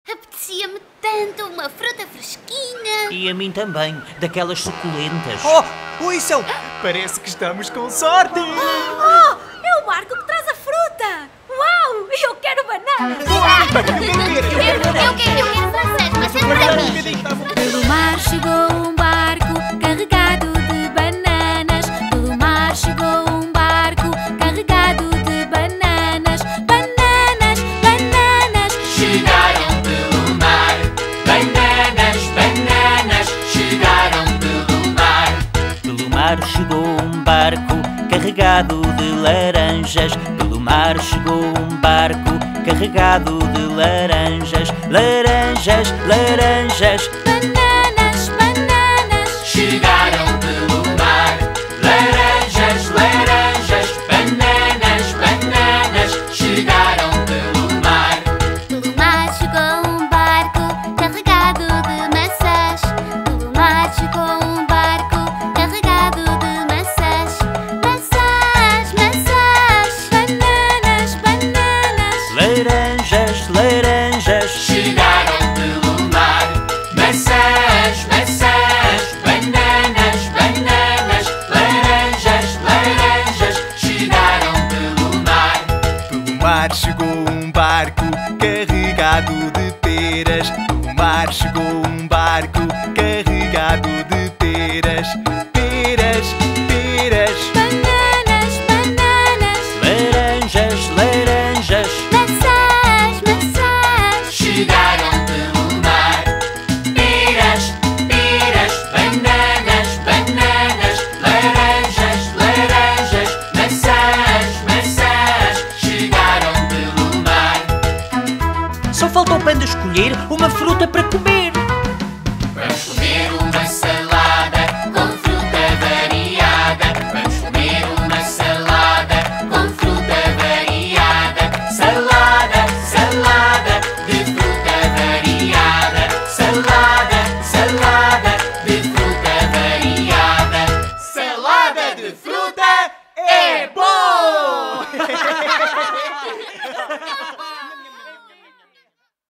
Apetecia-me tanto uma fruta fresquinha. E a mim também, daquelas suculentas. Oh, isso! Parece que estamos com sorte! Oh, é o barco que traz a fruta! Uau, eu quero bananas! Eu quero francês, mas é para mim. Pelo mar chegou um barco carregado de bananas. Pelo mar chegou um barco carregado de bananas. Bananas, bananas. Chegaram pelo mar. Bananas, bananas. Chegaram pelo mar. Pelo mar chegou um barco carregado de laranjas. Pelo mar chegou um barco carregado de laranjas. Laranjas, laranjas. Bananas, bananas. Chegaram pelo mar. Laranjas, laranjas. Bananas, bananas. Chegaram pelo mar. Pelo mar chegou um barco carregado de maçãs. Pelo mar chegou um barco carregado de maçãs. Maçãs, maçãs. Bananas, bananas. Laranjas, laranjas. Chegaram pelo mar. Maçãs, maçãs. Bananas, bananas. Laranjas, laranjas. Chegaram pelo mar. Pelo mar chegou um barco carregado de peras. Pelo mar chegou um barco carregado de peras. Peras, peras. Bananas, bananas. Laranjas, laranjas. Maçãs, maçãs. Chegaram pelo mar. Peras, peras. Bananas, bananas. Laranjas, laranjas. Maçãs, maçãs. Chegaram pelo mar. Só falta ao panda escolher uma fruta para comer. Vamos comer uma salada com fruta variada. Vamos comer uma salada com fruta variada. Salada, salada de fruta variada. Salada, salada de fruta variada. Salada de fruta é bom!